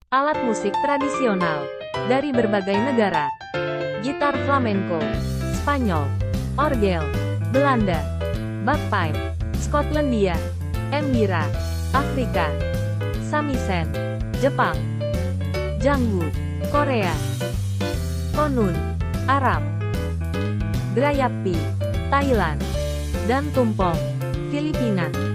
alat musik tradisional dari berbagai negara. Gitar flamenco, Spanyol, orgel, Belanda, bagpipe, Skotlandia, Embira, Afrika, samisen, Jepang, janggu, Korea, konun, Arab, Grayappi, Thailand, dan tumpong, Filipina.